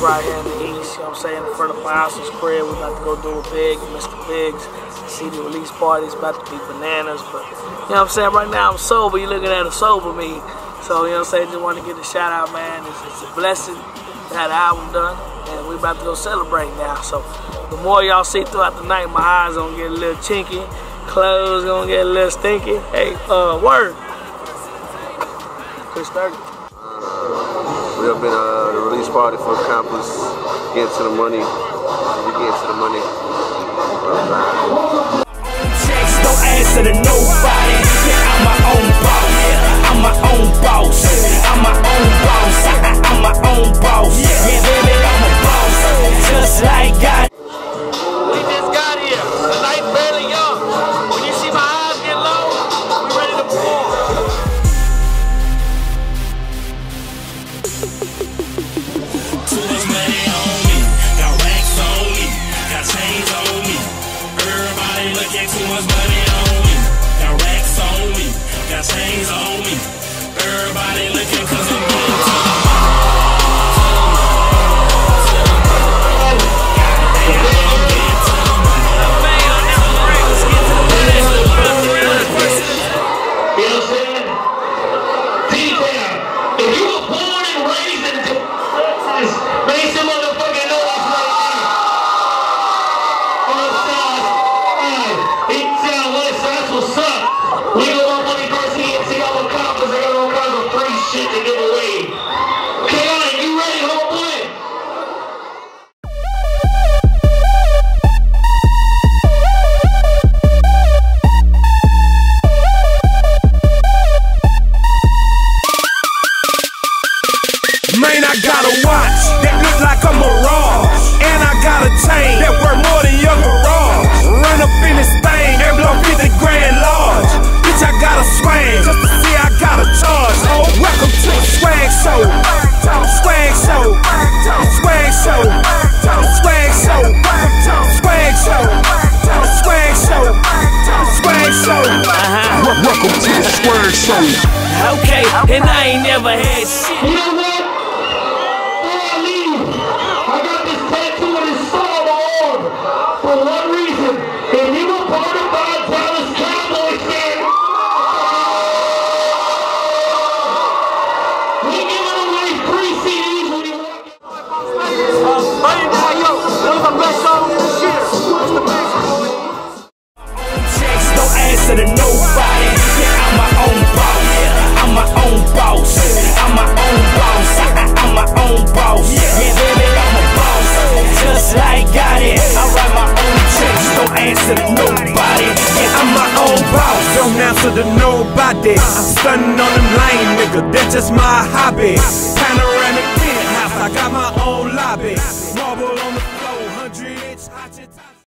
right here in the East, you know what I'm saying, in front of Firehouse crib. We're about to go do a big, Mr. Biggs. CD release party, it's about to be bananas, but you know what I'm saying, right now I'm sober, you're looking at a sober me. So, you know what I'm saying, just want to give a shout out, man. It's a blessing to have the album done, and we're about to go celebrate now. So, the more y'all see throughout the night, my eyes gonna get a little chinky, clothes gonna get a little stinky. Hey, word. Chris 30. We up in the release party for Campus, getting to the money. We get to the money. Checks don't answer to nobody. I'm my own boss. I'm my own boss. I'm my own boss. I'm my own boss. Yeah, baby, I'm a boss. Just like God. We just got here. The night's barely young. When you see my eyes get low, we ready to perform. Too much money on me, got racks on me, got chains on me. Everybody looking too much money on me, got racks on me, got chains on me. Everybody looking 'cause I'm getting to the Man, I got a watch that look like a Mirage, and I got a chain that worth more than your garage. Run up in this thing and blow 50 grand large. Bitch, I got a swag just to see I got a charge. Oh, welcome to the swag show. Swag show. Swag show. Swag show. Swag show. Swag show. Swag show. Welcome to the swag show. okay, and I ain't never had shit. You know what? I got this tattoo on his soul on my arm for one reason. If you were part of my Dallas Cowboys fan, we giving away free CDs when you walk in. Yo, one of the best songs this year. Mr. Biggs. Checks don't answer to nobody. I'm my own boss. I'm my own boss. I'm my own boss. I'm my own boss. Yeah, baby, I'm a boss. Just like God it. I write my own checks. Don't answer to nobody. Yeah, I'm my own boss. Don't answer to nobody. I'm stunning on them lame nigga. That's just my hobby. Panoramic penthouse. I got my own lobby.